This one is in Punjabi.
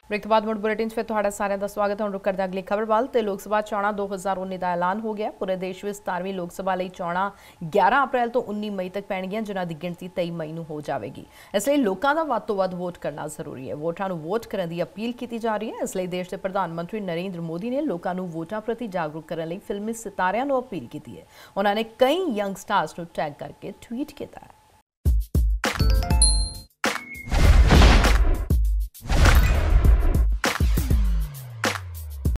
ब्रेक तो बाद मुड़ बुलेटिन फिर तुहाडा सारिਆਂ ਦਾ स्वागत है। ਹੁਣ ਰੁਕ ਕਰਦੇ ਅਗਲੀ ਖਬਰ ਵੱਲ ਤੇ ਲੋਕ ਸਭਾ ਚੋਣਾਂ 2019 ਦਾ ਐਲਾਨ ਹੋ ਗਿਆ। ਪੂਰੇ ਦੇਸ਼ ਵਿੱਚ 17ਵੀਂ ਲੋਕ ਸਭਾ ਲਈ ਚੋਣਾਂ 11 ਅਪ੍ਰੈਲ ਤੋਂ 19 ਮਈ ਤੱਕ ਪੈਣਗੀਆਂ, ਜਿਨ੍ਹਾਂ ਦੀ ਗਿਣਤੀ 23 ਮਈ ਨੂੰ ਹੋ ਜਾਵੇਗੀ। ਇਸ ਲਈ ਲੋਕਾਂ ਦਾ ਵੱਧ ਤੋਂ ਵੱਧ ਵੋਟ ਕਰਨਾ ਜ਼ਰੂਰੀ ਹੈ। ਵੋਟਰਾਂ ਨੂੰ ਵੋਟ ਕਰਨ ਦੀ ਅਪੀਲ ਕੀਤੀ ਜਾ ਰਹੀ ਹੈ। ਇਸ ਲਈ ਦੇਸ਼ ਦੇ ਪ੍ਰਧਾਨ ਮੰਤਰੀ ਨਰਿੰਦਰ ਮੋਦੀ ਨੇ ਲੋਕਾਂ ਨੂੰ ਵੋਟਾਂ ਪ੍ਰਤੀ ਜਾਗਰੂਕ ਕਰਨ ਲਈ ਫਿਲਮੀ ਸਿਤਾਰਿਆਂ ਨੂੰ ਅਪੀਲ ਕੀਤੀ ਹੈ। ਉਹਨਾਂ ਨੇ ਕਈ ਯੰਗ ਸਟਾਰਸ ਨੂੰ ਟੈਗ ਕਰਕੇ ਟਵੀਟ ਕੀਤਾ ਹੈ।